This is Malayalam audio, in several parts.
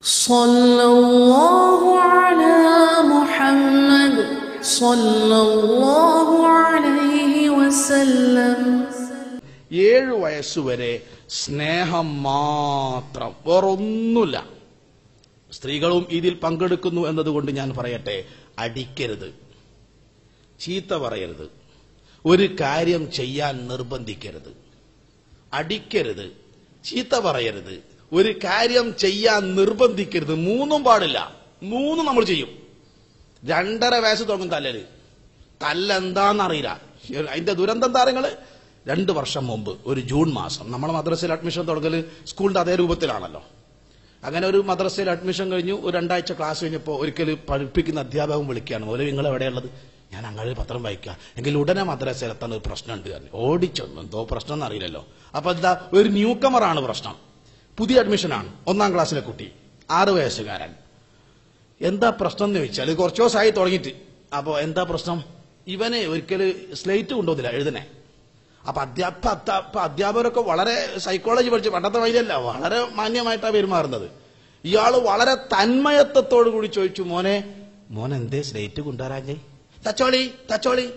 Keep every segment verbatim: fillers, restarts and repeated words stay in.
സല്ലല്ലാഹു അലാ മുഹമ്മദ് സല്ലല്ലാഹു അലൈഹി വസല്ലം. ഏഴു വയസ്സുവരെ സ്നേഹം മാത്രം, വേറൊന്നുമില്ല. സ്ത്രീകളും ഇതിൽ പങ്കെടുക്കുന്നു എന്നതുകൊണ്ട് ഞാൻ പറയട്ടെ, അടിക്കരുത്, ചീത്ത പറയരുത്, ഒരു കാര്യം ചെയ്യാൻ നിർബന്ധിക്കരുത്. അടിക്കരുത്, ചീത്ത പറയരുത്, ഒരു കാര്യം ചെയ്യാൻ നിർബന്ധിക്കരുത്. മൂന്നും പാടില്ല. മൂന്നും നമ്മൾ ചെയ്യും. രണ്ടര വയസ്സ് തുടങ്ങും തല്ലല്. തല്ലെന്താന്നറിയില്ല. അതിന്റെ ദുരന്തം താരങ്ങള് രണ്ടു വർഷം മുമ്പ് ഒരു ജൂൺ മാസം നമ്മൾ മദ്രസയിൽ അഡ്മിഷൻ തുടങ്ങല് സ്കൂളിന്റെ അതേ രൂപത്തിലാണല്ലോ. അങ്ങനെ ഒരു മദ്രസയിൽ അഡ്മിഷൻ കഴിഞ്ഞു. ഒരു രണ്ടാഴ്ച ക്ലാസ് കഴിഞ്ഞപ്പോൾ ഒരിക്കൽ പഠിപ്പിക്കുന്ന അധ്യാപകൻ വിളിക്കുകയാണ്, ഓരോ നിങ്ങൾ എവിടെയുള്ളത്? ഞാൻ അങ്ങനെ പത്രം വായിക്കുക. എങ്കിൽ ഉടനെ മദ്രസയിൽ എത്താൻ ഒരു പ്രശ്നമുണ്ട്. ഓടിച്ചൊന്നും എന്തോ പ്രശ്നം എന്നറിയില്ലല്ലോ. അപ്പൊ എന്താ, ഒരു ന്യൂ കമറാണ് പ്രശ്നം. പുതിയ അഡ്മിഷനാണ്, ഒന്നാം ക്ലാസ്സിലെ കുട്ടി, ആറ് വയസ്സുകാരൻ. എന്താ പ്രശ്നം എന്ന് ചോദിച്ചാൽ കുറച്ചു ദിവസമായി തുടങ്ങിയിട്ട്. അപ്പൊ എന്താ പ്രശ്നം? ഇവന് ഒരിക്കല് സ്ലേറ്റ് കൊണ്ടുവന്നില്ല എഴുതണേ. അപ്പൊ അധ്യാപ അധ്യാപകരൊക്കെ വളരെ സൈക്കോളജി പഠിച്ച് പണ്ടത്തെ വഴിയല്ല, വളരെ മാന്യമായിട്ടാണ് പെരുമാറുന്നത്. ഇയാള് വളരെ തന്മയത്വത്തോടു കൂടി ചോദിച്ചു, മോനെ മോൻ എന്തേ സ്ലേറ്റ് കൊണ്ടുവരാഞ്ഞേ? തച്ചോളി തച്ചോളി.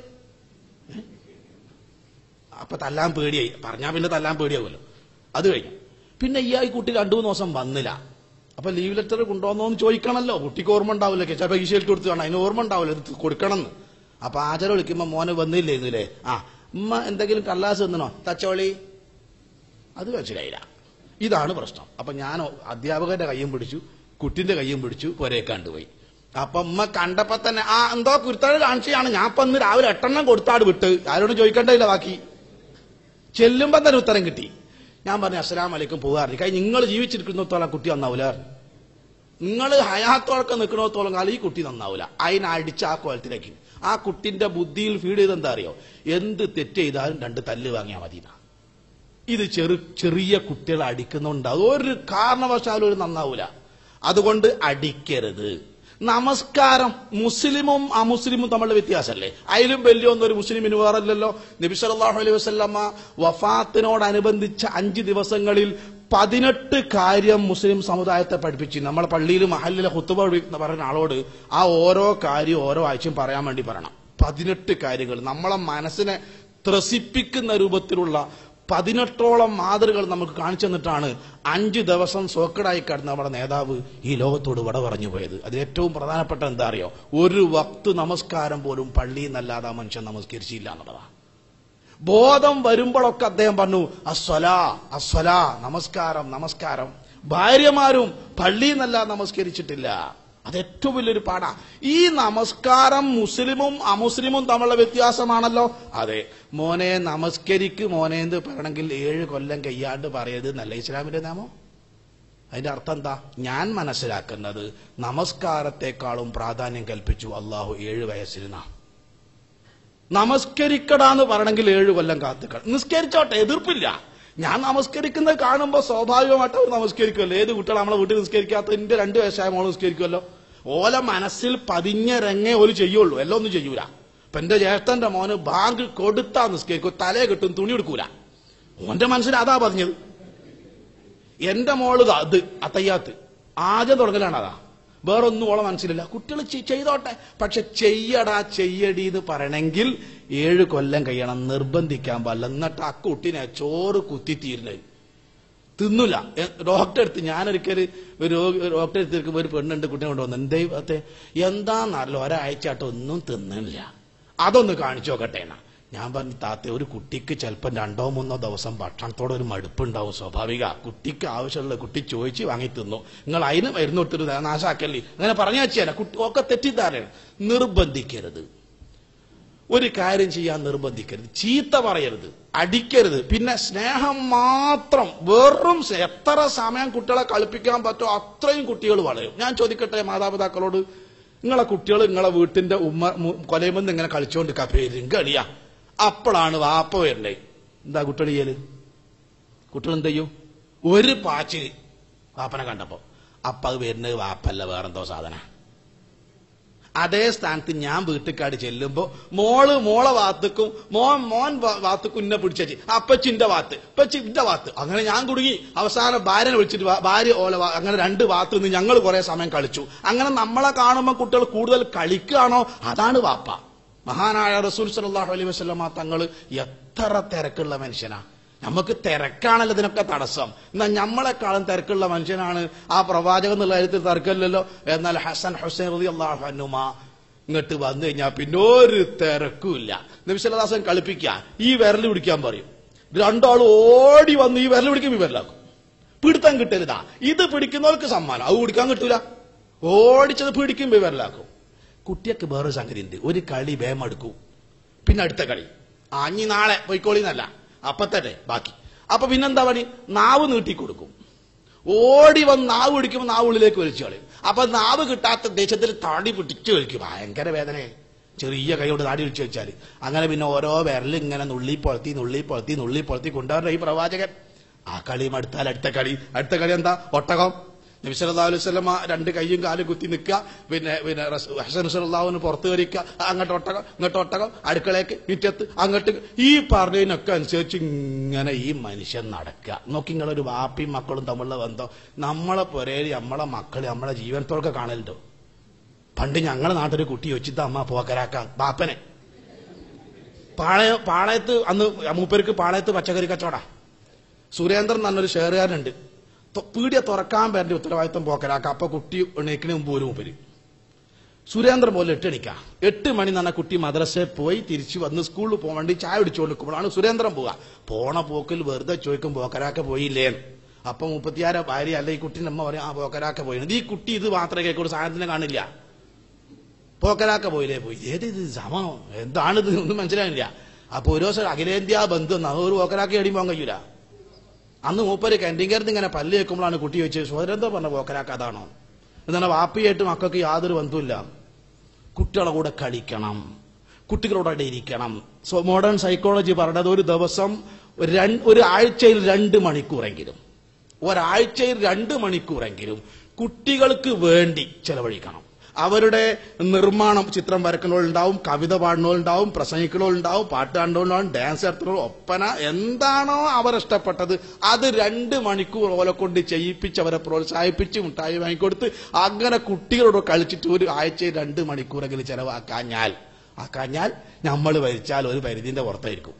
അപ്പൊ തല്ലാൻ പേടിയായി. പറഞ്ഞാ പിന്നെ തല്ലാൻ പേടിയാവുമല്ലോ. അത് കഴിഞ്ഞു. പിന്നെ ഈ കുട്ടി രണ്ടു മൂന്ന് ദിവസം വന്നില്ല. അപ്പൊ ലീവ് ലെറ്റർ കൊണ്ടുവന്നോന്ന് ചോദിക്കണമല്ലോ. കുട്ടിക്ക് ഓർമ്മ ഉണ്ടാവില്ല. ചിലപ്പോ ഈശോയിൽ കൊടുത്തു കാണാം, അതിന് ഓർമ്മ ഉണ്ടാവില്ല ഇത് കൊടുക്കണമെന്ന്. അപ്പൊ ആചാരം വിളിക്കുമ്പോ മോനെ വന്നില്ലായിരുന്നില്ലേ? ആ ഉമ്മ എന്തെങ്കിലും കള്ളാസ് തന്നണോ? തച്ചോളി. അത് മനസ്സിലായില്ല. ഇതാണ് പ്രശ്നം. അപ്പൊ ഞാൻ അധ്യാപകന്റെ കയ്യും പിടിച്ചു, കുട്ടിന്റെ കയ്യും പിടിച്ചു, പുരയെ കണ്ടുപോയി. അപ്പൊ ഉമ്മ കണ്ടപ്പോ തന്നെ ആ എന്തോ കുരുത്താട് കാണിച്ചാണ്. ഞാൻ ഇപ്പൊ ഇന്ന് രാവിലെ എട്ടെണ്ണം കൊടുത്താട് വിട്ട്, ആരോടും ചോദിക്കണ്ടില്ല. ബാക്കി ചെല്ലുമ്പോ തന്നെ ഉത്തരം കിട്ടി. ഞാൻ പറഞ്ഞു അസ്സലാമു അലൈക്കും പോകാറില്ല. കാര്യം നിങ്ങൾ ജീവിച്ചിരിക്കുന്നിടത്തോളം കുട്ടി നന്നാവൂല. നിങ്ങൾ ഹയാത്തോടൊക്കെ നിൽക്കണത്തോളം കാലം ഈ കുട്ടി നന്നാവൂല. അതിനടിച്ച് ആ കോലത്തിലേക്ക് ആ കുട്ടിന്റെ ബുദ്ധിയിൽ ഫീഡ് ചെയ്ത് എന്താ അറിയോ? എന്ത് തെറ്റ് ചെയ്താലും രണ്ട് തല്ല് വാങ്ങിയാൽ മതി. ഇത് ചെറു ചെറിയ കുട്ടികളെ അടിക്കുന്നുണ്ടാവും, ഒരു കാരണവശാലും ഒരു നന്നാവൂല. അതുകൊണ്ട് അടിക്കരുത്. നമസ്കാരം മുസ്ലിമും അമുസ്ലിമും തമ്മിലുള്ള വ്യത്യാസമല്ലേ? അതിലും വലിയൊന്നും ഒരു മുസ്ലിമിന് വേറല്ലല്ലോ. നബി സല്ലല്ലാഹു അലൈഹി വസല്ലമ വഫാത്തിനോടനുബന്ധിച്ച അഞ്ച് ദിവസങ്ങളിൽ പതിനെട്ട് കാര്യം മുസ്ലിം സമുദായത്തെ പഠിപ്പിച്ചു. നമ്മളെ പള്ളിയിൽ മഹല്ലിലെ ഖുതുബ പറയുന്ന ആളോട് ആ ഓരോ കാര്യം ഓരോ ആഴ്ചയും പറയാൻ വേണ്ടി പറയണം. പതിനെട്ട് കാര്യങ്ങൾ നമ്മളെ മനസ്സിനെ ത്രസിപ്പിക്കുന്ന രൂപത്തിലുള്ള പതിനെട്ടോളം മാതൃകൾ നമുക്ക് കാണിച്ചു തന്നിട്ടാണ് അഞ്ച് ദിവസം സോക്കടായി കിടന്ന നമ്മുടെ നേതാവ് ഈ ലോകത്തോട് വട പറഞ്ഞു പോയത്. അതിൽ ഏറ്റവും പ്രധാനപ്പെട്ട എന്താ അറിയോ? ഒരു വക്ത് നമസ്കാരം പോലും പള്ളിയിൽ നിന്നല്ലാതെ മനുഷ്യൻ നമസ്കരിച്ചില്ല എന്നുള്ളതാണ്. ബോധം വരുമ്പോഴൊക്കെ അദ്ദേഹം പറഞ്ഞു അസ്വലാ അസ്വലാ, നമസ്കാരം നമസ്കാരം. ഭാര്യമാരും പള്ളിയിൽ നിന്നല്ല നമസ്കരിച്ചിട്ടില്ല. അത് ഏറ്റവും വലിയൊരു പാടാ. ഈ നമസ്കാരം മുസ്ലിമും അമുസ്ലിമും തമ്മിലുള്ള വ്യത്യാസമാണല്ലോ. അതെ മോനെ നമസ്കരിക്ക് മോനെ എന്ന് പറയണമെങ്കിൽ ഏഴ് കൊല്ലം കയ്യാണ്ട് പറയരുത് നല്ല ഇസ്ലാമിന്റെ നിയമം. അതിന്റെ അർത്ഥം എന്താ? ഞാൻ മനസ്സിലാക്കുന്നത് നമസ്കാരത്തെക്കാളും പ്രാധാന്യം കൽപ്പിച്ചു അള്ളാഹു ഏഴ് വയസ്സിനാ. നമസ്കരിക്കടാന്ന് പറയണമെങ്കിൽ ഏഴു കൊല്ലം കാത്തുക്കൾ. നിസ്കരിച്ചോട്ടെ, എതിർപ്പില്ല. ഞാൻ നമസ്കരിക്കുന്നത് കാണുമ്പോൾ സ്വാഭാവികമായിട്ട് അവർ നമസ്കരിക്കുമല്ലോ. ഏത് കുട്ടികൾ നമ്മളെ വീട്ടിൽ നിസ്കരിക്കാത്ത എന്റെ രണ്ടു വയസ്സായ മോള് നിസ്കരിക്കുമല്ലോ. ഓല മനസ്സിൽ പതിഞ്ഞ രംഗേ ഓല് ചെയ്യുള്ളൂ, എല്ലാം ഒന്നും ചെയ്യൂല. ഇപ്പൊ എന്റെ ജ്യേഷ്ഠന്റെ മോന് ബാങ്ക് കൊടുത്താ നിസ്കരിക്കും, തലയെ കിട്ടും, തുണി എടുക്കൂല. ഓന്റെ മനസ്സിൽ അതാ പറഞ്ഞത്. എന്റെ മോള് അത് അത്തയ്യാത്ത് ആദ്യം തുടങ്ങലാണ് അതാ. വേറൊന്നും ഓളെ മനസ്സിലില്ല. കുട്ടികൾ ചെയ്തോട്ടെ, പക്ഷെ ചെയ്യടാ ചെയ്യടി എന്ന് പറയണമെങ്കിൽ ഏഴു കൊല്ലം കഴിയണം, നിർബന്ധിക്കാൻ പാടില്ല. എന്നിട്ട് ആ കുട്ടിനെ ചോറ് കുത്തിത്തീരുന്നത് തിന്നില്ല. ഡോക്ടറെ അടുത്ത് ഞാനൊരിക്കൽ ഒരു ഡോക്ടറെ അടുത്ത് ഒരു പെണ്ണുണ്ട് കുട്ടിനെ കൊണ്ടുവന്നു. എന്തേ എന്താന്നറിയില്ല, ഒരാഴ്ചയായിട്ട് ഒന്നും തിന്നില്ല. അതൊന്ന് കാണിച്ചു നോക്കട്ടെ എന്നാ. ഞാൻ പറഞ്ഞു താത്ത, ഒരു കുട്ടിക്ക് ചിലപ്പോൾ രണ്ടോ മൂന്നോ ദിവസം ഭക്ഷണത്തോടെ ഒരു മടുപ്പുണ്ടാവും, സ്വാഭാവിക. കുട്ടിക്ക് ആവശ്യമുള്ള കുട്ടി ചോദിച്ച് വാങ്ങി തിന്നു, നിങ്ങൾ അതിന് മരുന്ന് കൊടുത്തിട്ട് നാശാക്കല്ലേ അങ്ങനെ പറഞ്ഞു വെച്ചാൽ കുട്ടി ഒക്കെ തെറ്റിദ്ധാരണ. നിർബന്ധിക്കരുത്, ഒരു കാര്യം ചെയ്യാൻ നിർബന്ധിക്കരുത്, ചീത്ത പറയരുത്, അടിക്കരുത്. പിന്നെ സ്നേഹം മാത്രം, വെറും എത്ര സമയം കുട്ടികളെ കളിപ്പിക്കാൻ പറ്റുമോ അത്രയും കുട്ടികൾ വളരും. ഞാൻ ചോദിക്കട്ടെ മാതാപിതാക്കളോട്, നിങ്ങളെ കുട്ടികൾ നിങ്ങളെ വീട്ടിന്റെ ഉമ്മ കൊലയുമെന്ന് ഇങ്ങനെ കളിച്ചോണ്ടിരിക്കാ പേരും കളിയാ. അപ്പോഴാണ് വാപ്പ വരണ്ടേ. എന്താ കുട്ടികൾ ചെയ്യല്? കുട്ടികൾ എന്ത് ചെയ്യും? ഒരു പാച്ച് വാപ്പനെ കണ്ടപ്പോ അപ്പ അത് വരുന്നത് വാപ്പല്ല, വേറെന്തോ സാധന. അതേ സ്ഥാനത്ത് ഞാൻ വീട്ടുകാട് ചെല്ലുമ്പോ മോള് മോളെ ഭാഗത്തേക്കും മോൻ മോൻ ഭാഗത്തേക്കും ഇന്നെ പിടിച്ചു അപ്പച്ചിന്റെ ഭാഗത്ത് ഇപ്പച്ചിന്റെ ഭാഗത്ത് അങ്ങനെ ഞാൻ കുടുങ്ങി. അവസാനം ഭാര്യനെ വിളിച്ചിട്ട് ഭാര്യ ഓല അങ്ങനെ രണ്ട് ഭാഗത്ത് നിന്ന് ഞങ്ങൾ കുറെ സമയം കളിച്ചു. അങ്ങനെ നമ്മളെ കാണുമ്പോൾ കുട്ടികൾ കൂടുതൽ കളിക്കുകയാണോ അതാണ് വാപ്പ. മഹാനായ റസൂൽ സല്ലല്ലാഹു അലൈഹി വസല്ലമ തങ്ങൾ എത്ര തിരക്കുള്ള മനുഷ്യനാ. നമുക്ക് തിരക്കാണല്ലോ ഇതിനൊക്കെ തടസ്സം. എന്നാൽ നമ്മളെക്കാളും തിരക്കുള്ള മനുഷ്യനാണ് ആ പ്രവാചകൻ എന്നുള്ള കാര്യത്തിൽ തർക്കമില്ലല്ലോ. എന്നാൽ ഹസൻ ഹുസൈൻ റളിയല്ലാഹു അൻഹുമാ ഇങ്ങോട്ട് വന്നു കഴിഞ്ഞാൽ പിന്നെ ഒരു തിരക്കുമില്ല. നബി സല്ലല്ലാഹു അലൈഹി വസല്ലം കളിപ്പിക്കാൻ ഈ വിരൽ പിടിക്കാൻ പറയും. രണ്ടാളും ഓടി വന്ന് ഈ വിരൽ പിടിക്കും, ഈ വിരലാക്കും. പിടുത്തം കിട്ടരുതാ. ഇത് പിടിക്കുന്നവർക്ക് സമ്മാനം, അത് പിടിക്കാൻ കിട്ടൂല. ഓടിച്ചത് പിടിക്കും, വിരലാക്കും. കുട്ടിയൊക്കെ വേറൊരു സംഗതി ഉണ്ട്. ഒരു കളി വേഗം എടുക്കും, പിന്നെ അടുത്ത കളി ആ ഇനി നാളെ പോയിക്കോളിന്നല്ല, അപ്പത്തട്ടെ ബാക്കി. അപ്പൊ പിന്നെന്താ പണി? നാവ് നീട്ടിക്കൊടുക്കും. ഓടി വന്ന് നാവ് പിടിക്കുമ്പോൾ നാവ് ഉള്ളിലേക്ക് വലിച്ചു കളയും. അപ്പൊ നാവ് കിട്ടാത്ത ദേശത്തിൽ താടി പിടിച്ചു വലിക്കും. ഭയങ്കര വേദനയായി. ചെറിയ കൈയോട് താടി പിടിച്ചു വെച്ചാൽ അങ്ങനെ പിന്നെ ഓരോ വിരലും ഇങ്ങനെ നുള്ളി പൊളത്തി നുള്ളി പൊളത്തി നുള്ളി പൊളത്തി കൊണ്ടുവരുന്ന ഈ പ്രവാചകൻ. ആ കളിയും അടുത്താൽ അടുത്ത കളി. അടുത്ത കളി എന്താ? ഒട്ടകം. നബി സല്ലല്ലാഹു അലൈഹി വസല്ലമ രണ്ട് കൈയും കാലും കുത്തി നിൽക്കുക. പിന്നെ പിന്നെ ഹസൻ റളിയല്ലാഹുവിന് പുറത്ത് കയറിക്കുക. അങ്ങോട്ട് ഒട്ടകം ഇങ്ങോട്ട് ഒട്ടകം, അടുക്കളയ്ക്ക് മുറ്റത്ത് അങ്ങോട്ട്. ഈ പറഞ്ഞതിനൊക്കെ അനുസരിച്ച് ഇങ്ങനെ ഈ മനുഷ്യൻ നടക്കുക. നോക്കി നിങ്ങളൊരു വാപ്പിയും മക്കളും തമ്മിലുള്ള ബന്ധം നമ്മളെ പുരയിൽ നമ്മളെ മക്കള് നമ്മളെ ജീവനത്തോടൊക്കെ കാണലുണ്ടോ? പണ്ട് ഞങ്ങളുടെ നാട്ടിലൊരു കുട്ടി വെച്ചിട്ട് അമ്മ പോക്കരാക്ക ബാപ്പനെ പാളയ പാളയത്ത് അന്ന് മൂപ്പർക്ക് പാളയത്ത് പച്ചക്കറി കച്ചവട. സുരേന്ദ്രൻ എന്നൊരു ഷെയറുകാരനുണ്ട്. പീടിയ തുറക്കാൻ വേണ്ടി ഉത്തരവാദിത്വം പോക്കരാക്ക. അപ്പൊ കുട്ടി എണീക്കണ മുമ്പ് ഒരു മൂപ്പര് സുരേന്ദ്രൻ പോലെ എട്ട് എണിക്ക. എട്ട് മണി തന്നെ കുട്ടി മദ്രസയിൽ പോയി തിരിച്ചു വന്ന് സ്കൂളിൽ പോകാൻ വേണ്ടി ചായ പിടിച്ചുകൊണ്ട് നിൽക്കുമ്പോഴാണ് സുരേന്ദ്രൻ പോവുക. പോണ പോക്കിൽ വെറുതെ ചോദിക്കും പോക്കരാക്ക പോയില്ലേന്ന്. അപ്പൊ മുപ്പത്തിയാറ് ഭാര്യ അല്ല ഈ കുട്ടീന്റെ അമ്മ പറയും ആ പോക്കരാക്ക പോയി. ഈ കുട്ടി ഇത് മാത്രമേ കേൾക്കുള്ളൂ, സാധനത്തിനെ കാണില്ല. പോക്കരാക്ക പോയില്ലേ? പോയി. ഏത് ഇത് സമം എന്താണിത് ഒന്നും മനസ്സിലായില്ല. അപ്പൊ ഒരു ദിവസം അഖിലേന്ത്യാ ബന്ധു എന്നാ ഒരു പോക്കരാക്ക എടിയും പോകാൻ കഴിയൂല. അന്ന് മൂപ്പര് കെന്റിങ്കരുന്ന് ഇങ്ങനെ പല്ല് വെക്കുമ്പോഴാണ് കുട്ടി ചോദിച്ചത് സുരേന്ദ്ര പറഞ്ഞ പോക്കരാക്ക അതാണോ? എന്താണ്? വാപ്പിയായിട്ട് മക്കൾക്ക് യാതൊരു ബന്ധവുമില്ല. കുട്ടികളെ കൂടെ കളിക്കണം, കുട്ടികളോടെ ഇരിക്കണം. സോ മോഡേൺ സൈക്കോളജി പറഞ്ഞത് ഒരു ദിവസം ഒരു ആഴ്ചയിൽ രണ്ട് മണിക്കൂറെങ്കിലും ഒരാഴ്ചയിൽ രണ്ട് മണിക്കൂറെങ്കിലും കുട്ടികൾക്ക് വേണ്ടി ചെലവഴിക്കണം. അവരുടെ നിർമ്മാണം, ചിത്രം വരക്കുന്നവരുണ്ടാവും, കവിത പാടുന്നവരുണ്ടാവും, പ്രസംഗിക്കുന്നവരുണ്ടാവും, പാട്ട് കണ്ടുകൊണ്ടാവും, ഡാൻസ് നടത്തുന്നവർ, ഒപ്പന, എന്താണോ അവർ ഇഷ്ടപ്പെട്ടത് അത് രണ്ട് മണിക്കൂർ ഓലെ കൊണ്ട് ചെയ്യിപ്പിച്ച് അവരെ പ്രോത്സാഹിപ്പിച്ച് മുട്ടായി വാങ്ങിക്കൊടുത്ത് അങ്ങനെ കുട്ടികളോട് കളിച്ചിട്ട് ഒരു ആഴ്ചയിൽ രണ്ട് മണിക്കൂറെങ്കിലും ചെലവാക്കാഞ്ഞാൽ ആക്കാഞ്ഞാൽ നമ്മൾ ഭരിച്ചാൽ ഒരു പരിധിന്റെ പുറത്തായിരിക്കും.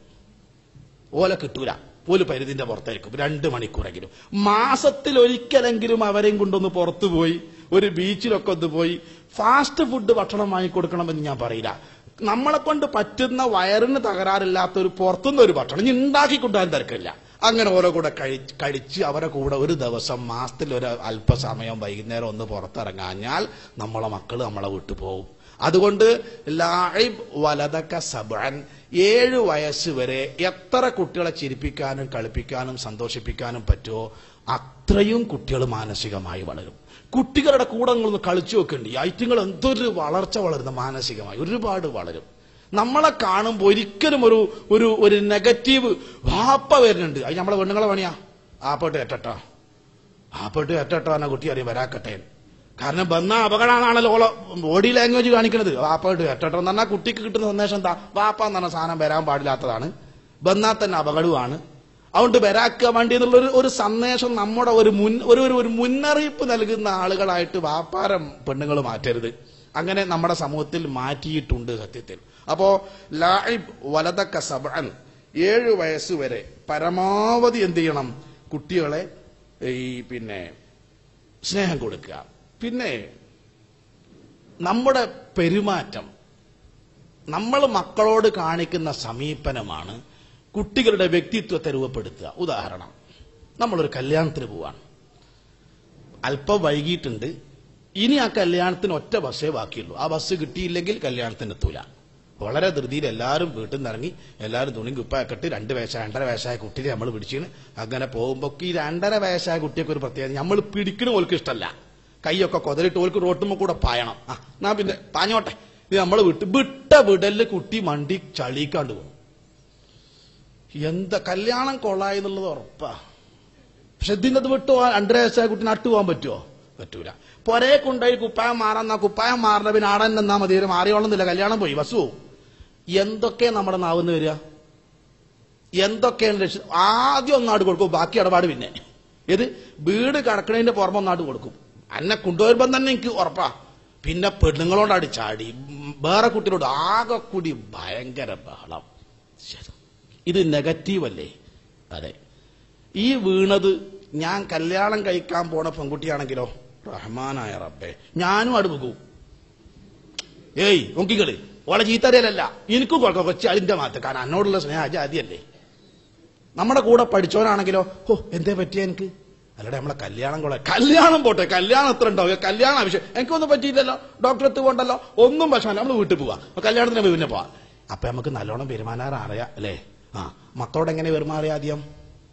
ഓല കിട്ടൂല, ഒരു പരിധിന്റെ പുറത്തായിരിക്കും. രണ്ട് മണിക്കൂറെങ്കിലും മാസത്തിൽ ഒരിക്കലെങ്കിലും അവരെയും കൊണ്ടൊന്ന് പുറത്തുപോയി ഒരു ബീച്ചിലൊക്കെ ഒന്ന് പോയി ഫാസ്റ്റ് ഫുഡ് ഭക്ഷണം വാങ്ങിക്കൊടുക്കണമെന്ന് ഞാൻ പറയില്ല. നമ്മളെ കൊണ്ട് പറ്റുന്ന വയറിന് തകരാറില്ലാത്ത ഒരു പുറത്തുനിന്ന് ഒരു ഭക്ഷണം ഇനി ഉണ്ടാക്കി കൊണ്ടുപോകാൻ തിരക്കില്ല. അങ്ങനെ ഓരോ കൂടെ കഴിച്ച് അവരെ കൂടെ ഒരു ദിവസം മാസത്തിൽ ഒരു അല്പസമയം വൈകുന്നേരം ഒന്ന് പുറത്തിറങ്ങാഞ്ഞാൽ നമ്മളെ മക്കള് നമ്മളെ വിട്ടു പോകും. അതുകൊണ്ട് ലാഇബ് വലദക സബ്അൻ, ഏഴ് വയസ്സ് വരെ എത്ര കുട്ടികളെ ചിരിപ്പിക്കാനും കളിപ്പിക്കാനും സന്തോഷിപ്പിക്കാനും പറ്റുമോ അത്രയും കുട്ടികൾ മാനസികമായി വളരും. കുട്ടികളുടെ കൂടെ നിങ്ങളൊന്ന് കളിച്ചു വെക്കേണ്ടി. ഐറ്റങ്ങൾ എന്തൊരു വളർച്ച വളരുന്ന മാനസികമായി ഒരുപാട് വളരും. നമ്മളെ കാണുമ്പോൾ ഒരിക്കലും ഒരു ഒരു ഒരു നെഗറ്റീവ് വാപ്പ വരുന്നുണ്ട്. അത് നമ്മളെ പെണ്ണുങ്ങളെ പണിയാ. ആപ്പോട്ട് ഏറ്റട്ടോ ആപ്പോട്ട് ഏറ്റട്ടോ എന്ന കുട്ടി അറിയാം വരാക്കട്ടെ. കാരണം വന്ന അപകടമാണല്ലോ ഓളോ ബോഡി ലാംഗ്വേജ് കാണിക്കുന്നത്. വാപ്പായിട്ട് ഏറ്റട്ടോ എന്ന് പറഞ്ഞാൽ കുട്ടിക്ക് കിട്ടുന്ന സന്ദേശം എന്താ? വാപ്പ എന്ന് പറഞ്ഞ സാധനം വരാൻ പാടില്ലാത്തതാണ്, വന്നാൽ തന്നെ അപകടമാണ്, അതുകൊണ്ട് വരാക്കുക വേണ്ടി എന്നുള്ളൊരു ഒരു സന്ദേശം നമ്മുടെ ഒരു മുൻ ഒരു ഒരു മുന്നറിയിപ്പ് നൽകുന്ന ആളുകളായിട്ട് വാപ്പാരം പെണ്ണുങ്ങൾ മാറ്റരുത്. അങ്ങനെ നമ്മുടെ സമൂഹത്തിൽ മാറ്റിയിട്ടുണ്ട് സത്യത്തിൽ. അപ്പോ ലാഇബ് വലദക സബ്അൻ, ഏഴു വയസ്സ് വരെ പരമാവധി എന്ത് ചെയ്യണം? കുട്ടികളെ ഈ പിന്നെ സ്നേഹം കൊടുക്കുക. പിന്നെ നമ്മുടെ പെരുമാറ്റം, നമ്മൾ മക്കളോട് കാണിക്കുന്ന സമീപനമാണ് കുട്ടികളുടെ വ്യക്തിത്വത്തെ രൂപപ്പെടുത്തുക. ഉദാഹരണം, നമ്മളൊരു കല്യാണത്തിന് പോവാണ്, അല്പം വൈകിട്ടുണ്ട്, ഇനി ആ കല്യാണത്തിന് ഒറ്റ ബസ്സേ ബാക്കിയുള്ളൂ. ആ ബസ് കിട്ടിയില്ലെങ്കിൽ കല്യാണത്തിന് എത്തൂല. വളരെ ധൃതിയിൽ എല്ലാവരും വീട്ടിൽ നിന്ന് ഇറങ്ങി, എല്ലാവരും തുണി കുപ്പായക്കെട്ട് രണ്ട് വയസ്സായ രണ്ടര വയസ്സായ കുട്ടിയെ നമ്മൾ പിടിച്ചിന് അങ്ങനെ പോകുമ്പോൾ ഈ രണ്ടര വയസ്സായ കുട്ടിയൊക്കെ ഒരു പ്രത്യേകത, നമ്മൾ പിടിക്കണ ഓൾക്ക് ഇഷ്ടമല്ല. കൈയൊക്കെ കൊതലിട്ട് ഓൾക്ക് റോട്ടുമ്പോൾ കൂടെ പായണം. ആ എന്നാ പിന്നെ പാഞ്ഞോട്ടെ, ഇത് നമ്മൾ വിട്ട് വിട്ട വിടല് കുട്ടി മണ്ടി ചളിക്കാണ്ട് പോകും. എന്താ കല്യാണം കൊള്ളായി എന്നുള്ളത് ഉറപ്പാ. പക്ഷെ ഇതിൻ്റെ വിട്ടു പോകാൻ രണ്ടര വയസ്സായ കുട്ടിനെ അട്ടു പോകാൻ പറ്റുമോ? പറ്റൂല. പൊരേ കൊണ്ടുപോയി കുപ്പായം മാറാന്നാ കുപ്പായം മാറുന്ന പിന്നെ ആടൻ എന്നാ മതി, മാറിയോളന്നില്ല, കല്യാണം പോയി, വസു. എന്തൊക്കെ നമ്മുടെ നാവെന്ന് വരിക, എന്തൊക്കെയാണ് രക്ഷ. ആദ്യം ഒന്നാട് കൊടുക്കും, ബാക്കി ഇടപാട് പിന്നെ. ഇത് വീട് കടക്കണതിന്റെ പുറമെ ഒന്നാട് കൊടുക്കും. എന്നെ കൊണ്ടുവരുമ്പം തന്നെ എനിക്ക് ഉറപ്പാ. പിന്നെ പെണ്ണുങ്ങളോടാടി ചാടി, വേറെ കുട്ടികളോട് ആകെ കൂടി ഭയങ്കര ബഹളം. ഇത് നെഗറ്റീവ് അല്ലേ? അതെ. ഈ വീണത് ഞാൻ കല്യാണം കഴിക്കാൻ പോണ പെൺകുട്ടിയാണെങ്കിലോ, റഹ്മാനായ റബ്ബേ, ഞാനും അടു പോകും. ഏയ് നോക്കിക്കള്, ഓളെ ചീത്തറിയലല്ല, എനിക്കും കൊഴക്ക കൊച്ചു അതിന്റെ മാത്ത്, കാരണം എന്നോടുള്ള സ്നേഹ ആദ്യമല്ലേ. നമ്മുടെ കൂടെ പഠിച്ചവനാണെങ്കിലോ, ഓ എന്തേ പറ്റിയ എനിക്ക്, അല്ലടെ നമ്മളെ കല്യാണം കൊള്ളെ, കല്യാണം പോട്ടെ, കല്യാണം എത്ര ഉണ്ടാവുക, കല്യാണം ആവശ്യം, എനിക്കൊന്നും പറ്റിയില്ലല്ലോ, ഡോക്ടറെ എത്ത് പോകണ്ടല്ലോ, ഒന്നും പ്രശ്നമല്ല, നമ്മൾ വീട്ടിൽ പോവാ, കല്യാണത്തിന് പിന്നെ പോവാ. അപ്പൊ നമുക്ക് നല്ലോണം പെരുമാറാൻ അറിയാം അല്ലേ? ആ, മക്കളോട് എങ്ങനെ പെരുമാറിയ ആദ്യം?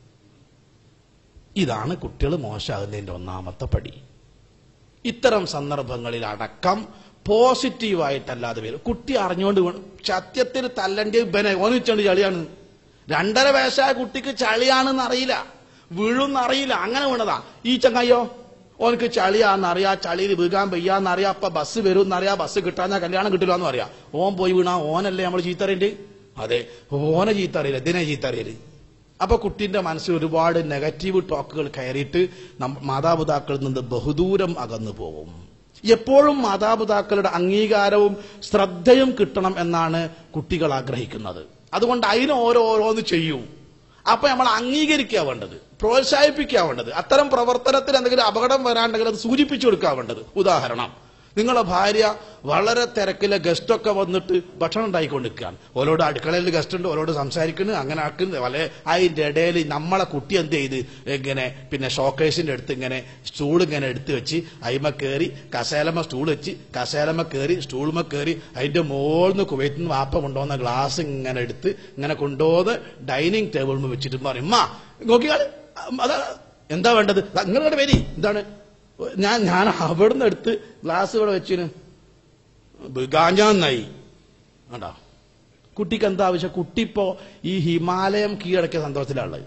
ഇതാണ് കുട്ടികൾ മോശമാകുന്നതിന്റെ ഒന്നാമത്തെ പടി. ഇത്തരം സന്ദർഭങ്ങളിൽ അടക്കം പോസിറ്റീവായിട്ടല്ലാതെ വരും. കുട്ടി അറിഞ്ഞുകൊണ്ട് വേണം. സത്യത്തിൽ തല്ലന്റെ ബനെ ഓനിച്ചണ്ട് ചളിയാണ്. രണ്ടര വയസ്സായ കുട്ടിക്ക് ചളിയാണെന്ന് അറിയില്ല, വീഴുന്നറിയില്ല, അങ്ങനെ വീണതാ. ഈ ചങ്ങായോ ഓനക്ക് ചളിയാന്നറിയാ, ചളിയിൽ വീകാൻ വയ്യാന്നറിയാ, അപ്പൊ ബസ് വരുമെന്നറിയാ, ബസ് കിട്ടാഞ്ഞാ കല്യാണം കിട്ടില്ല എന്ന് പറയാ. ഓൻ പോയി വീണാ ഓനല്ലേ നമ്മൾ ചീത്തറിയണ്ട്? അതെ, ഓനെ ചീത്തറിയില്ല, ഇതിനെ ചീത്തറിയല്. അപ്പൊ കുട്ടിന്റെ മനസ്സിൽ ഒരുപാട് നെഗറ്റീവ് ടോക്കുകൾ കയറിയിട്ട് മാതാപിതാക്കളിൽ നിന്ന് ബഹുദൂരം അകന്നു പോകും. എപ്പോഴും മാതാപിതാക്കളുടെ അംഗീകാരവും ശ്രദ്ധയും കിട്ടണം എന്നാണ് കുട്ടികൾ ആഗ്രഹിക്കുന്നത്. അതുകൊണ്ട് അതിന് ഓരോരോന്ന് ചെയ്യും. അപ്പൊ നമ്മൾ അംഗീകരിക്കുക വേണ്ടത്, പ്രോത്സാഹിപ്പിക്കുക വേണ്ടത്. അത്തരം പ്രവർത്തനത്തിൽ എന്തെങ്കിലും അപകടം വരാണ്ടെങ്കിൽ അത് സൂചിപ്പിച്ചു കൊടുക്കുക വേണ്ടത്. ഉദാഹരണം, നിങ്ങളെ ഭാര്യ വളരെ തിരക്കിലെ ഗസ്റ്റൊക്കെ വന്നിട്ട് ഭക്ഷണം ഉണ്ടായിക്കൊണ്ടിരിക്കുകയാണ്. ഓരോട് അടുക്കളയിൽ ഗസ്റ്റ് ഉണ്ട്, ഓരോട് സംസാരിക്കുന്നു, അങ്ങനെ ആക്കുന്നത്. വല അതിന്റെ ഇടയിൽ നമ്മളെ കുട്ടി എന്ത് ചെയ്ത് ഇങ്ങനെ പിന്നെ ഷോക്കേസിന്റെ അടുത്ത് ഇങ്ങനെ സ്റ്റൂൾ ഇങ്ങനെ എടുത്ത് വെച്ച് അയിമ കയറി കസേലമ്മ സ്റ്റൂൾ വെച്ച് കസേലമ്മ കയറി സ്റ്റൂളുമ കയറി അതിന്റെ മുകളിൽ നിന്ന് കുവൈത്തിൽ നിന്ന് വാപ്പ കൊണ്ടുവന്ന ഗ്ലാസ് ഇങ്ങനെ എടുത്ത് ഇങ്ങനെ കൊണ്ടുപോകുന്ന ഡൈനിങ് ടേബിളിൽ വെച്ചിട്ട് പറയും, ഉമ്മ നോക്കിയാൽ അതാ എന്താ വേണ്ടത്, നിങ്ങളുടെ പേര് എന്താണ്, ഞാൻ ഞാൻ അവിടുന്ന് എടുത്ത് ഗ്ലാസ് ഇവിടെ വെച്ചിന് ഗാഞ്ചാന്നായി. വേണ്ട, കുട്ടിക്ക് എന്താ ആവശ്യം? കുട്ടി ഇപ്പോ ഈ ഹിമാലയം കീഴടക്കിയ സന്തോഷത്തിലുള്ളത്.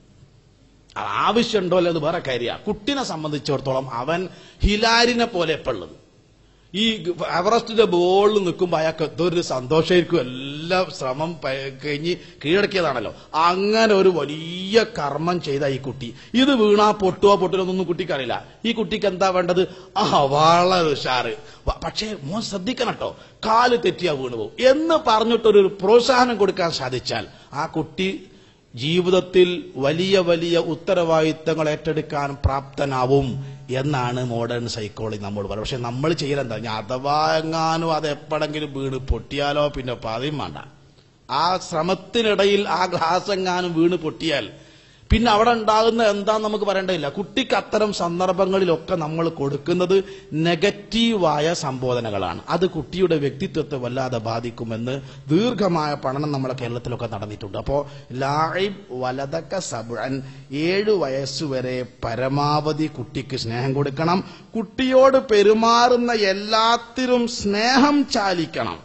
ആവശ്യമുണ്ടോ അല്ലേ അത് വേറെ കാര്യമാണ്. കുട്ടിനെ സംബന്ധിച്ചിടത്തോളം അവൻ ഹിലാരിനെ പോലെ ഇപ്പൊ ഉള്ളത്. ഈ എവറസ്റ്റിന്റെ ബോളിൽ നിൽക്കുമ്പോൾ അയാൾക്ക് എന്തൊരു സന്തോഷമായിരിക്കും, എല്ലാ ശ്രമം കഴിഞ്ഞ് കീഴടക്കിയതാണല്ലോ. അങ്ങനെ ഒരു വലിയ കർമ്മം ചെയ്ത ഈ കുട്ടി ഇത് വീണാ പൊട്ടുവോ പൊട്ടിലൊന്നും കുട്ടിക്കറിയില്ല. ഈ കുട്ടിക്ക് എന്താ വേണ്ടത്? ആ വളരെ ഉഷാറ്, പക്ഷേ മോൻ ശ്രദ്ധിക്കണം കേട്ടോ, കാല് തെറ്റിയാ വീണു പോകും എന്ന് പറഞ്ഞിട്ടൊരു പ്രോത്സാഹനം കൊടുക്കാൻ സാധിച്ചാൽ ആ കുട്ടി ജീവിതത്തിൽ വലിയ വലിയ ഉത്തരവാദിത്തങ്ങൾ ഏറ്റെടുക്കാൻ പ്രാപ്തനാവും എന്നാണ് മോഡേൺ സൈക്കോളജി നമ്മോട് പറയുന്നത്. പക്ഷെ നമ്മൾ ചെയ്യലെന്താ, ഞാൻ അഥവാ എങ്ങാനും അത് എപ്പോഴെങ്കിലും വീണ് പൊട്ടിയാലോ പിന്നെ പതിയും വേണ്ട. ആ ശ്രമത്തിനിടയിൽ ആ ഗ്ലാസ് എങ്ങാനും വീണ് പൊട്ടിയാൽ പിന്നെ അവിടെ ഉണ്ടാകുന്ന എന്താന്ന് നമുക്ക് പറയേണ്ടതില്ല. കുട്ടിക്ക് അത്തരം സന്ദർഭങ്ങളിലൊക്കെ നമ്മൾ കൊടുക്കുന്നത് നെഗറ്റീവായ സംബോധനകളാണ്. അത് കുട്ടിയുടെ വ്യക്തിത്വത്തെ വല്ലാതെ ബാധിക്കുമെന്ന് ദീർഘമായ പഠനം നമ്മളെ കേരളത്തിലൊക്കെ നടന്നിട്ടുണ്ട്. അപ്പോ ലാഇബ് വലദക സബ്അൻ, ഏഴു വയസ്സുവരെ പരമാവധി കുട്ടിക്ക് സ്നേഹം കൊടുക്കണം. കുട്ടിയോട് പെരുമാറുന്ന എല്ലാത്തിലും സ്നേഹം ചാലിക്കണം.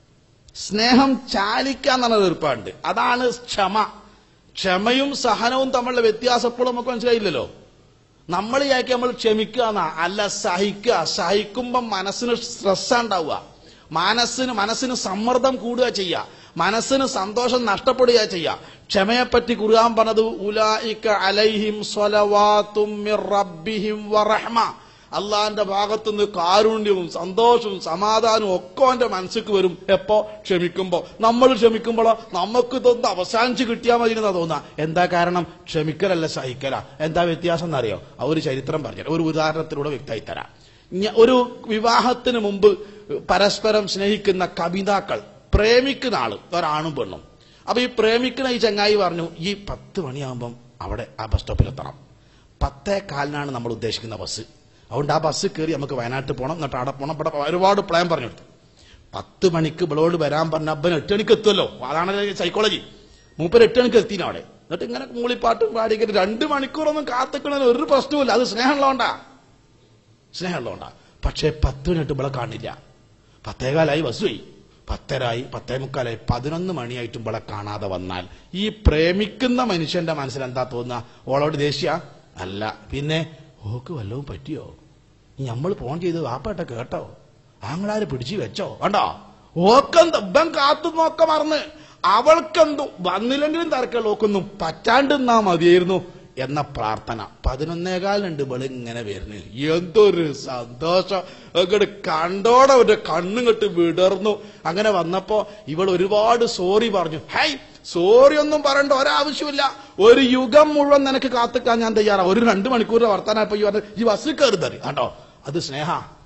സ്നേഹം ചാലിക്കാന്നുള്ള ഏർപ്പാടുണ്ട്. അതാണ് ക്ഷമ. ക്ഷമയും സഹനവും തമ്മിലുള്ള വ്യത്യാസം എപ്പോഴും നമുക്ക് മനസ്സിലായില്ലല്ലോ. നമ്മൾ വിചാരിക്കുക നമ്മൾ ക്ഷമിക്കുക എന്നാ, അല്ല സഹിക്കുക. സഹിക്കുമ്പം മനസ്സിന് സ്ട്രെസ്സാ ഉണ്ടാവുക, മനസ്സിന് മനസ്സിന് സമ്മർദ്ദം കൂടുക ചെയ്യുക, മനസ്സിന് സന്തോഷം നഷ്ടപ്പെടുക ചെയ്യുക. ക്ഷമയെപ്പറ്റി ഖുർആൻ പറഞ്ഞത് ഉലൈക അലൈഹിം സ്വലവാത്തും മിർ റബ്ബിഹിം വറഹ്മ, അള്ളാന്റെ ഭാഗത്തുനിന്ന് കാരുണ്യവും സന്തോഷവും സമാധാനവും ഒക്കെ അവന്റെ മനസ്സിക്ക് വരും. എപ്പോ? ക്ഷമിക്കുമ്പോ. നമ്മൾ ക്ഷമിക്കുമ്പോഴോ നമുക്ക് ഇതൊന്ന് അവസാനിച്ച് കിട്ടിയാൽ മതി എന്നാ തോന്നാ. എന്താ കാരണം? ക്ഷമിക്കലല്ല സഹിക്കല. എന്താ വ്യത്യാസം എന്നറിയോ? ആ ഒരു ചരിത്രം പറഞ്ഞു, ഒരു ഉദാഹരണത്തിലൂടെ വ്യക്തമായി തരാം. ഒരു വിവാഹത്തിന് മുമ്പ് പരസ്പരം സ്നേഹിക്കുന്ന കവിതാക്കൾ, പ്രേമിക്കുന്ന ആള് ഒരാണും പെണ്ണും. അപ്പൊ ഈ പ്രേമിക്കുന്ന ഈ ചങ്ങായി പറഞ്ഞു, ഈ പത്ത് മണിയാകുമ്പം അവിടെ ആ ബസ് സ്റ്റോപ്പിലെത്തണം. പത്തേ കാലിനാണ് നമ്മൾ ഉദ്ദേശിക്കുന്ന ബസ്. അതുകൊണ്ട് ആ ബസ് കയറി നമുക്ക് വയനാട്ടിൽ പോകണം, എന്നിട്ട് അവിടെ പോകണം. ഇവിടെ ഒരുപാട് പ്ലാൻ പറഞ്ഞെടുത്തു. പത്ത് മണിക്ക് ഇവളോട് വരാൻ പറഞ്ഞ അപ്പൻ എട്ട് മണിക്ക് എത്തുമല്ലോ. അതാണ് സൈക്കോളജി. മൂപ്പര് എട്ട് മണിക്ക് എത്തിന് അവിടെ. എന്നിട്ട് ഇങ്ങനെ മൂളിപ്പാട്ടും പാടിക്കിട്ട് രണ്ട് മണിക്കൂറൊന്നും കാത്തിക്കണ ഒരു പ്രശ്നവുമില്ല. അത് സ്നേഹമുള്ളതുകൊണ്ടാ, സ്നേഹമുള്ളതുകൊണ്ടാ. പക്ഷെ പത്ത് മിനിറ്റ് ഇവളെ കാണില്ല. പത്തേകാലായി ബസ് പോയി, പത്തരായി, പത്തേ മുക്കാലായി, പതിനൊന്ന് മണിയായിട്ടും ഇവളെ കാണാതെ വന്നാൽ ഈ പ്രേമിക്കുന്ന മനുഷ്യന്റെ മനസ്സിൽ എന്താ തോന്നുക? ഓളോട് ദേഷ്യ അല്ല, പിന്നെ ഓക്ക് വല്ലതും പറ്റിയോ, നമ്മൾ ഫോൺ ചെയ്ത് വാപ്പേട്ട കേട്ടോ, ആങ്ങളാര് പിടിച്ചു വെച്ചോ, കണ്ടോ ഓക്കെന്ത് ഇവൻ കാത്തു നോക്ക മറന്ന് അവൾക്കെന്തു വന്നില്ലെങ്കിലും തരക്കുള്ള ഓക്കൊന്നും പറ്റാണ്ടിരുന്നാ മതിയായിരുന്നു എന്ന പ്രാർത്ഥന. പതിനൊന്നേകാലുണ്ട് ഇവള് ഇങ്ങനെ വരുന്നു. എന്തൊരു സന്തോഷം, അങ്ങോട്ട് കണ്ടോടെ ഒരു കണ്ണുകെട്ട് വിടർന്നു. അങ്ങനെ വന്നപ്പോ ഇവൾ ഒരുപാട് സോറി പറഞ്ഞു. ഹൈ, സോറി ഒന്നും പറയണ്ട, ഒരാവശ്യമില്ല, ഒരു യുഗം മുഴുവൻ നിനക്ക് കാത്തിക്കാൻ ഞാൻ തയ്യാറാ. ഒരു രണ്ടു മണിക്കൂറിന്റെ വർത്താനപ്പോ ഈ പറഞ്ഞ ഈ ബസ് കയറുതറി കേട്ടോ. അത് സ്നേഹ.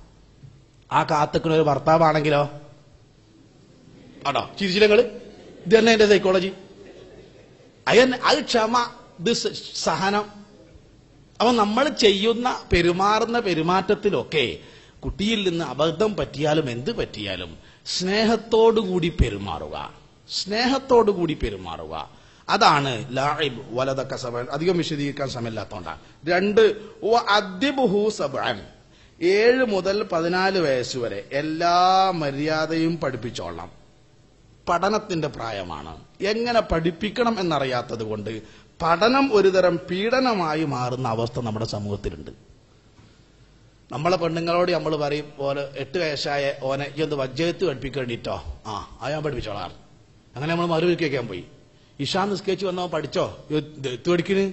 ആ കാത്തിക്കുന്ന ഒരു ഭർത്താവാണെങ്കിലോ ആണോ ചിരിച്ചില്ലങ്ങള്. ഇത് തന്നെ എന്റെ സൈക്കോളജി. അയന്നെ അത് ക്ഷമ, ഇത് സഹനം. അപ്പൊ നമ്മൾ ചെയ്യുന്ന പെരുമാറുന്ന പെരുമാറ്റത്തിലൊക്കെ കുട്ടിയിൽ നിന്ന് അബദ്ധം പറ്റിയാലും എന്ത് പറ്റിയാലും സ്നേഹത്തോടുകൂടി പെരുമാറുക, സ്നേഹത്തോടുകൂടി പെരുമാറുക. അതാണ് ലാഇബ് വലദക സബഅൻ. അധികം വിശദീകരിക്കാൻ സമയമില്ലാത്തതുകൊണ്ടാണ്. രണ്ട് അദ്ദിബുഹു സബഅൻ, ഏഴ് മുതൽ പതിനാല് വയസ്സ് വരെ എല്ലാ മര്യാദയും പഠിപ്പിച്ചോളണം. പഠനത്തിന്റെ പ്രായമാണ്. എങ്ങനെ പഠിപ്പിക്കണം എന്നറിയാത്തത് കൊണ്ട് പഠനം ഒരുതരം പീഡനമായി മാറുന്ന അവസ്ഥ നമ്മുടെ സമൂഹത്തിലുണ്ട്. നമ്മളെ പെണ്ണുങ്ങളോട് നമ്മൾ പറയും, ഓന് എട്ട് വയസ്സായ ഓനെ ഈ ഒന്ന് വജ്ജയത്ത് പഠിപ്പിക്കേണ്ടിട്ടോ, ആ അത് ഞാൻ പഠിപ്പിച്ചോളാം. അങ്ങനെ നമ്മൾ മറുപടിക്കാൻ പോയി. ഇഷാ നിസ്കരിച്ച് വന്നോ പഠിച്ചോ, എത്ത് പഠിക്കണ്,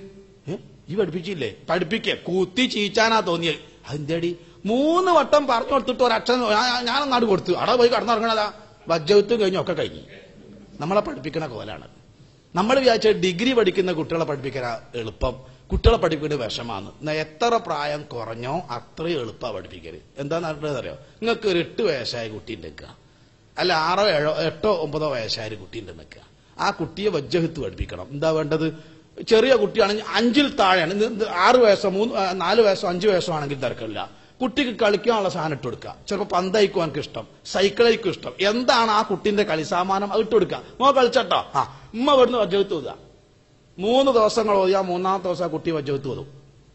ഈ പഠിപ്പിച്ചില്ലേ, പഠിപ്പിക്കേ കൂത്തി ചീച്ചാനാ തോന്നിയത്. അതിന്റെടി മൂന്ന് വട്ടം പറഞ്ഞു കൊടുത്തിട്ട് ഒരക്ഷരം ഞാനൊന്നാട് കൊടുത്തു. അവിടെ പോയി കടന്നിറങ്ങണതാ, വജ്ജയത്തും കഴിഞ്ഞു, ഒക്കെ കഴിഞ്ഞു. നമ്മളെ പഠിപ്പിക്കണ കോലാണ്. നമ്മൾ വിചാരിച്ച ഡിഗ്രി പഠിക്കുന്ന കുട്ടികളെ പഠിപ്പിക്കാൻ എളുപ്പം, കുട്ടികളെ പഠിപ്പിക്കേണ്ട വിഷമാണ്. എന്നാൽ എത്ര പ്രായം കുറഞ്ഞോ അത്രയും എളുപ്പമാണ് പഠിപ്പിക്കരുത്. എന്താന്ന് അറിയോ, നിങ്ങൾക്ക് ഒരു എട്ട് വയസ്സായ കുട്ടി നിൽക്കുക, അല്ല ആറോ ഏഴോ എട്ടോ ഒമ്പതോ വയസ്സായ ഒരു കുട്ടി ഉണ്ട് നിൽക്കുക. ആ കുട്ടിയെ വജ്ജഹത്ത് പഠിപ്പിക്കണം. എന്താ വേണ്ടത്? ചെറിയ കുട്ടിയാണെങ്കിൽ അഞ്ചിൽ താഴെയാണ്, ആറ് വയസ്സോ മൂന്ന് നാല് വയസ്സോ അഞ്ചു വയസ്സോ ആണെങ്കിൽ തിരക്കില്ല. കുട്ടിക്ക് കളിക്കാനുള്ള സാധനം ഇട്ട് കൊടുക്കുക. ചിലപ്പോൾ പന്തായിക്കും എനിക്ക് ഇഷ്ടം, സൈക്കിളായിരിക്കും ഇഷ്ടം. എന്താണ് ആ കുട്ടിന്റെ കളി സാമാനം അത് ഇട്ട് കൊടുക്കുക. മോ കളിച്ചട്ടോ, ആ ഉമ്മ ഇവിടുന്ന് വജ്ജഹത്ത് ഓതുക. മൂന്ന് ദിവസങ്ങൾ ഓതിയാ മൂന്നാമത്തെ ദിവസം ആ കുട്ടി വജ്ജഹത്ത് ഓതും.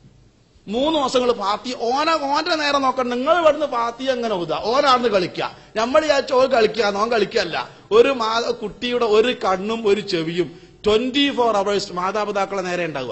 മൂന്ന് ദിവസങ്ങൾ പാത്തി ഓന ഓന്റെ നേരെ നോക്കണം. നിങ്ങൾ ഇവിടുന്ന് പാത്തി എങ്ങനെ ഓതുക, ഓനാണെന്ന് കളിക്കുക. നമ്മൾ വിചാരിച്ച ഓൻ കളിക്കുക, ഓൻ കളിക്കല്ല. ഒരു മാ കുട്ടിയുടെ ഒരു കണ്ണും ഒരു ചെവിയും ട്വന്റി ഫോർ അവേഴ്സ് മാതാപിതാക്കളെ നേരെ ഉണ്ടാവുക.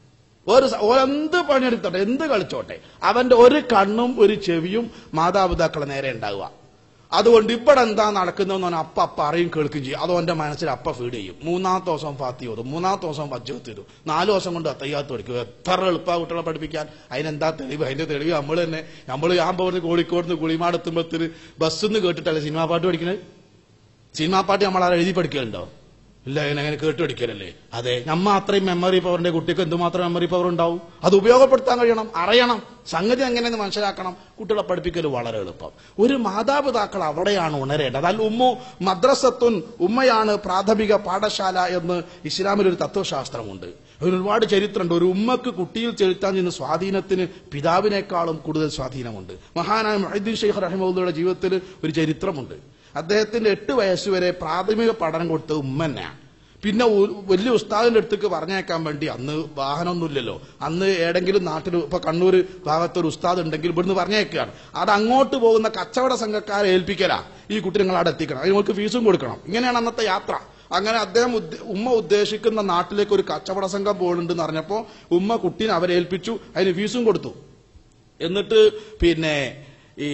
ഒരു എന്ത് പണിയെടുത്തോട്ടെ, എന്ത് കളിച്ചോട്ടെ, അവന്റെ ഒരു കണ്ണും ഒരു ചെവിയും മാതാപിതാക്കളെ നേരെ ഉണ്ടാവുക. അതുകൊണ്ട് ഇവിടെ എന്താ നടക്കുന്നതെന്ന് അപ്പ അപ്പ അറിയും കേൾക്കുകയും ചെയ്യും. അത് അവന്റെ മനസ്സിൽ അപ്പ ഫീഡ് ചെയ്യും. മൂന്നാമത്തെ ദിവസം ഫാത്തി ഓതും, മൂന്നാമത്തെ ദിവസം വജ്ജഹത്ത് ഇടും, നാല് ദിവസം കൊണ്ട് തയ്യാത്ത് പഠിക്കും. എത്ര എളുപ്പ കുട്ടികളെ പഠിപ്പിക്കാൻ. അതിനെന്താ തെളിവ്? അതിന്റെ തെളിവ് നമ്മൾ തന്നെ. നമ്മൾ ഞാൻ പോകുന്നത് കോഴിക്കോട് നിന്ന് കുളിമാടെത്തുമ്പത്തിന് ബസ്സിന്ന് കേട്ടിട്ടല്ലേ സിനിമാ പാട്ട് പഠിക്കുന്നത്. സിനിമാ പാട്ട് നമ്മൾ ആരും എഴുതി പഠിക്കലുണ്ടോ? ഇല്ല, അങ്ങനെ കേട്ട് പഠിക്കലല്ലേ. അതെ, നമ്മ അത്രയും മെമ്മറി പവറിന്റെ കുട്ടിക്ക് എന്തുമാത്രം മെമ്മറി പവർ ഉണ്ടാവും. അത് ഉപയോഗപ്പെടുത്താൻ കഴിയണം, അറിയണം, സംഗതി എങ്ങനെയെന്ന് മനസ്സിലാക്കണം. കുട്ടികളെ പഠിപ്പിക്കൽ വളരെ എളുപ്പം. ഒരു മാതാപിതാക്കൾ അവിടെയാണ് ഉണരേണ്ടത്. അല്ല ഉമ്മു മദ്രസത്തുൻ, ഉമ്മയാണ് പ്രാഥമിക പാഠശാല എന്ന് ഇസ്ലാമിൽ ഒരു തത്വശാസ്ത്രമുണ്ട്. ഒരുപാട് ചരിത്രമുണ്ട്. ഒരു ഉമ്മക്ക് കുട്ടിയിൽ ചെലുത്താൻ ചെയ്യുന്ന സ്വാധീനത്തിന് പിതാവിനേക്കാളും കൂടുതൽ സ്വാധീനമുണ്ട്. മഹാനായ മുഹദ്ദീൻ ശൈഖ് റഹിമഹുള്ളയുടെ ജീവിതത്തിൽ ഒരു ചരിത്രമുണ്ട്. അദ്ദേഹത്തിന്റെ എട്ട് വയസ്സുവരെ പ്രാഥമിക പഠനം കൊടുത്തത് ഉമ്മ തന്നെയാണ്. പിന്നെ വലിയ ഉസ്താദിന്റെ അടുത്തേക്ക് പറഞ്ഞേക്കാൻ വേണ്ടി അന്ന് വാഹനമൊന്നുമില്ലല്ലോ. അന്ന് ഏതെങ്കിലും നാട്ടിൽ ഇപ്പൊ കണ്ണൂർ ഭാഗത്തൊരു ഉസ്താദ് ഉണ്ടെങ്കിൽ ഇവിടുന്ന് പറഞ്ഞേക്കുകയാണ്. അത് അങ്ങോട്ട് പോകുന്ന കച്ചവട സംഘക്കാരെ ഏൽപ്പിക്കലാ, ഈ കുട്ടി നിങ്ങൾ അവിടെ എത്തിക്കണം, അതിന് ഫീസും കൊടുക്കണം. ഇങ്ങനെയാണ് അന്നത്തെ യാത്ര. അങ്ങനെ അദ്ദേഹം ഉമ്മ ഉദ്ദേശിക്കുന്ന നാട്ടിലേക്ക് ഒരു കച്ചവട സംഘം പോകുന്നുണ്ടെന്ന് അറിഞ്ഞപ്പോ ഉമ്മ കുട്ടീനെ അവരെ ഏൽപ്പിച്ചു, അതിന് ഫീസും കൊടുത്തു. എന്നിട്ട് പിന്നെ ഈ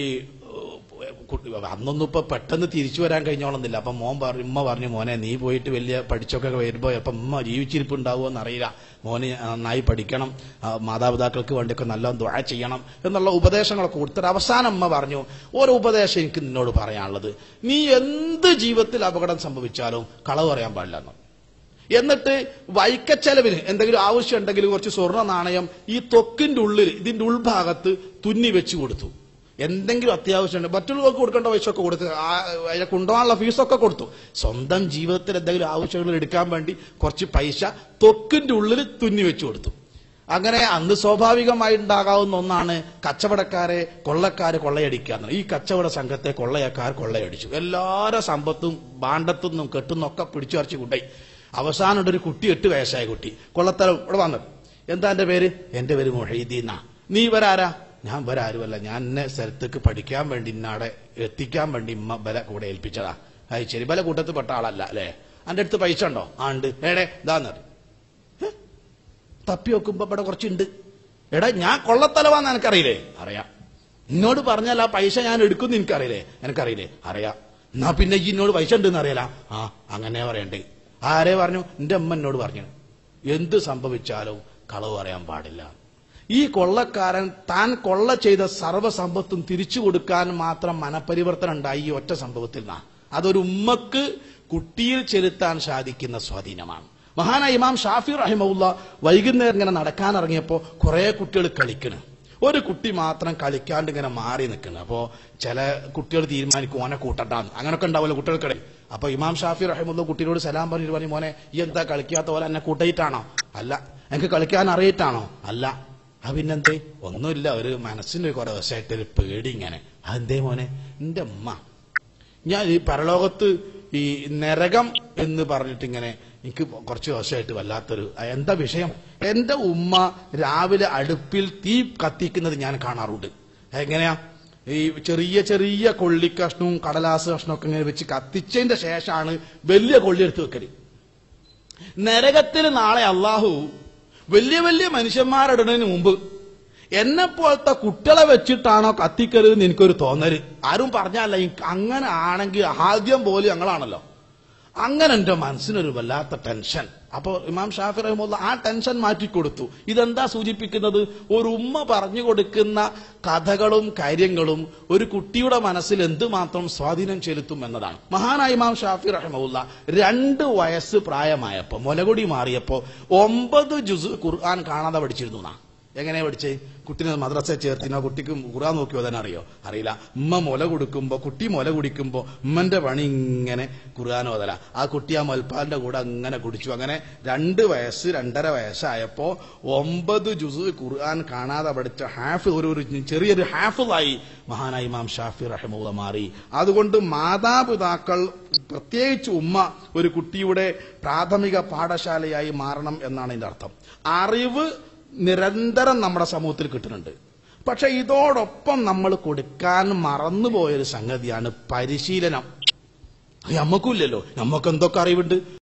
അന്നൊന്നും ഇപ്പൊ പെട്ടെന്ന് തിരിച്ചു വരാൻ കഴിഞ്ഞോളന്നില്ല. അപ്പൊ മോൻ പറഞ്ഞു, ഉമ്മ പറഞ്ഞു, മോനെ നീ പോയിട്ട് വലിയ പഠിച്ചൊക്കെ വരുമ്പോ അപ്പൊ ഉമ്മ ജീവിച്ചിരിപ്പ് ഉണ്ടാവുമോ എന്നറിയില്ല, മോന് നന്നായി പഠിക്കണം, മാതാപിതാക്കൾക്ക് വേണ്ടിയൊക്കെ നല്ല ദുആ ചെയ്യണം എന്നുള്ള ഉപദേശങ്ങളൊക്കെ കൊടുത്തിട്ട് അവസാനം അമ്മ പറഞ്ഞു, ഓരോ ഉപദേശം എനിക്ക് നിന്നോട് പറയാനുള്ളത്, നീ എന്ത് ജീവിതത്തിൽ അപകടം സംഭവിച്ചാലും കളവ് പറയാൻ പാടില്ല എന്ന്. എന്നിട്ട് വൈക്കച്ചെലവിന് എന്തെങ്കിലും ആവശ്യം ഉണ്ടെങ്കിൽ കുറച്ച് സ്വർണ്ണ നാണയം ഈ ത്വക്കിന്റെ ഉള്ളിൽ ഇതിന്റെ ഉൾഭാഗത്ത് തുന്നി വെച്ചു കൊടുത്തു. എന്തെങ്കിലും അത്യാവശ്യമുണ്ട്, മറ്റുള്ളവർക്ക് കൊടുക്കേണ്ട പൈസയൊക്കെ കൊടുത്ത് അതിനെ കൊണ്ടുപോകാനുള്ള ഫീസൊക്കെ കൊടുത്തു. സ്വന്തം ജീവിതത്തിൽ എന്തെങ്കിലും ആവശ്യങ്ങൾ എടുക്കാൻ വേണ്ടി കുറച്ച് പൈസ ത്വക്കിന്റെ ഉള്ളിൽ തുന്നി വെച്ചു കൊടുത്തു. അങ്ങനെ അന്ന് സ്വാഭാവികമായി ഉണ്ടാകാവുന്ന ഒന്നാണ് കച്ചവടക്കാരെ കൊള്ളക്കാര് കൊള്ളയടിക്കുക. ഈ കച്ചവട സംഘത്തെ കൊള്ളയക്കാർ കൊള്ളയടിച്ചു. എല്ലാവരുടെ സമ്പത്തും ഭാണ്ഡത്തുനിന്നും കെട്ടുന്നൊക്കെ പിടിച്ചു പറിച്ചു കൊണ്ടുപോയി. അവസാനം ഒരു കുട്ടി, എട്ട് വയസ്സായ കുട്ടി, കൊള്ളത്തരം ഇവിടെ വന്നത്. എന്താ എന്റെ പേര്? എന്റെ പേര് മൊഹീദ്ദീന. നീ ഇവരാരാ? ഞാൻ ഇവരെ ആരുമല്ല, ഞാൻ എന്നെ സ്ഥലത്തേക്ക് പഠിക്കാൻ വേണ്ടി ഇന്നാടെ എത്തിക്കാൻ വേണ്ടി ഇമ്മ ബല കൂടെ ഏൽപ്പിച്ചതാ. അത് ശരി, ബല കൂട്ടത്തിൽ പെട്ട ആളല്ല അല്ലേ? എന്റെ അടുത്ത് പൈസ ഉണ്ടോ? ആ ഉണ്ട്. ഏടെ ഇതാന്ന് തപ്പി വെക്കുമ്പോ ഇവിടെ കുറച്ചുണ്ട്. എടാ ഞാൻ കൊള്ളത്തലവാന്ന് എനിക്കറിയില്ലേ? അറിയാം. എന്നോട് പറഞ്ഞാൽ ആ പൈസ ഞാൻ എടുക്കുന്നു എനിക്കറിയില്ലേ? എനിക്കറിയില്ലേ? അറിയാം. എന്നാ പിന്നെ ഈ എന്നോട് പൈസ ഉണ്ടെന്ന് അറിയാല? ആ അങ്ങനെ പറയണ്ടേ. ആരെ പറഞ്ഞു? എന്റെ അമ്മ എന്നോട് പറഞ്ഞു, എന്ത് സംഭവിച്ചാലും കളവ് പറയാൻ പാടില്ല. ഈ കൊള്ളക്കാരൻ താൻ കൊള്ള ചെയ്ത സർവ്വസമ്പത്തും തിരിച്ചു കൊടുക്കാൻ മാത്രം മനപരിവർത്തനം ഉണ്ടായി ഈ ഒറ്റ സംഭവത്തിൽ നിന്നാ. അതൊരു ഉമ്മക്ക് കുട്ടിയിൽ ചെലുത്താൻ സാധിക്കുന്ന സ്വാധീനമാണ്. മഹാനായ ഇമാം ഷാഫി റഹിമഹുല്ല വൈകുന്നേരം ഇങ്ങനെ നടക്കാൻ ഇറങ്ങിയപ്പോ കുറെ കുട്ടികൾ കളിക്കണ്. ഒരു കുട്ടി മാത്രം കളിക്കാണ്ട് ഇങ്ങനെ മാറി നിൽക്കണം. അപ്പോ ചില കുട്ടികൾ തീരുമാനിക്കും ഓനെ കൂട്ടട്ടാന്ന്. അങ്ങനൊക്കെ ഉണ്ടാവുമല്ലോ കുട്ടികൾക്കിടയിൽ. അപ്പൊ ഇമാം ഷാഫി റഹിമഹുല്ല കുട്ടിയോട് സലാം പറഞ്ഞിട്ട് പറഞ്ഞു, മോനെ ഈ എന്താ കളിക്കാത്ത പോലെ എന്നെ കൂട്ടിയിട്ടാണോ? അല്ല. എനിക്ക് കളിക്കാൻ അറിയിട്ടാണോ? അല്ല. ആ പിന്നെന്തേ? ഒന്നുമില്ല, ഒരു മനസ്സിന്റെ കുറെ ദിവസമായിട്ടൊരു പേടി ഇങ്ങനെ. അതെന്തേ മോനെ? എന്റെ ഉമ്മ ഞാൻ ഈ പരലോകത്ത് ഈ നരകം എന്ന് പറഞ്ഞിട്ട് ഇങ്ങനെ എനിക്ക് കുറച്ച് ദിവസമായിട്ട് വല്ലാത്തൊരു, എന്താ വിഷയം? എന്റെ ഉമ്മ രാവിലെ അടുപ്പിൽ തീ കത്തിക്കുന്നത് ഞാൻ കാണാറുണ്ട്. എങ്ങനെയാ? ഈ ചെറിയ ചെറിയ കൊള്ളി കഷ്ണവും കടലാസ് കഷ്ണവും ഒക്കെ ഇങ്ങനെ വെച്ച് കത്തിച്ചതിന്റെ ശേഷമാണ് വലിയ കൊള്ളി എടുത്ത് വെക്കല്. നരകത്തിൽ നാളെ അള്ളാഹു വലിയ വലിയ മനുഷ്യന്മാരിടുന്നതിന് മുമ്പ് എന്നെപ്പോലത്തെ കുട്ടികളെ വെച്ചിട്ടാണോ കത്തിക്കരുതെന്ന് എനിക്കൊരു തോന്നല്. ആരും പറഞ്ഞല്ല. അങ്ങനെ ആണെങ്കിൽ ആദ്യം പോലും ഞങ്ങളാണല്ലോ. അങ്ങനെ എന്റെ മനസ്സിനൊരു വല്ലാത്ത ടെൻഷൻ. അപ്പൊ ഇമാം ഷാഫി റഹിമഹുല്ല ആ ടെൻഷൻ മാറ്റിക്കൊടുത്തു. ഇതെന്താ സൂചിപ്പിക്കുന്നത്? ഒരു ഉമ്മ പറഞ്ഞു കൊടുക്കുന്ന കഥകളും കാര്യങ്ങളും ഒരു കുട്ടിയുടെ മനസ്സിൽ എന്തുമാത്രം സ്വാധീനം ചെലുത്തും എന്നതാണ്. മഹാനായ ഇമാം ഷാഫി റഹിമഹുല്ല രണ്ട് വയസ്സ് പ്രായമായപ്പോ മുലകുടി മാറിയപ്പോ ഒമ്പത് ജുസ് ഖുർആൻ കാണാതെ പഠിച്ചിരുന്നു. എന്നാ എങ്ങനെയാ പഠിച്ചേ? കുട്ടിനെ മദ്രസയിൽ ചേർത്തിനോ? കുട്ടിക്ക് ഖുർആൻ നോക്കിയോ? തന്നെ അറിയോ? അറിയില്ല. ഉമ്മ മുല കൊടുക്കുമ്പോ, കുട്ടി മുല കുടിക്കുമ്പോ ഉമ്മന്റെ പണി ഇങ്ങനെ ഖുർആൻ ഓതല. ആ കുട്ടി ആ മുലപ്പാലിന്റെ കൂടെ അങ്ങനെ കുടിച്ചു. അങ്ങനെ രണ്ട് വയസ്സ് രണ്ടര വയസ്സായപ്പോ ഒമ്പത് ജുസ് ഖുർആൻ കാണാതെ പഠിച്ച ഹാഫ് ഒരു ചെറിയൊരു ഹാഫിളായി മഹാനായ ഇമാം ഷാഫി റഹിമഹുല്ല മാറി. അതുകൊണ്ട് മാതാപിതാക്കൾ, പ്രത്യേകിച്ച് ഉമ്മ, ഒരു കുട്ടിയുടെ പ്രാഥമിക പാഠശാലയായി മാറണം എന്നാണ് ഇതിന്റെ അർത്ഥം. അറിവ് നിരന്തരം നമ്മുടെ സമൂഹത്തിൽ കിട്ടുന്നുണ്ട്. പക്ഷെ ഇതോടൊപ്പം നമ്മൾ കൊടുക്കാൻ മറന്നുപോയൊരു സംഗതിയാണ് പരിശീലനം. നമുക്കില്ലല്ലോ. നമുക്ക് എന്തൊക്കെ അറിവുണ്ട്.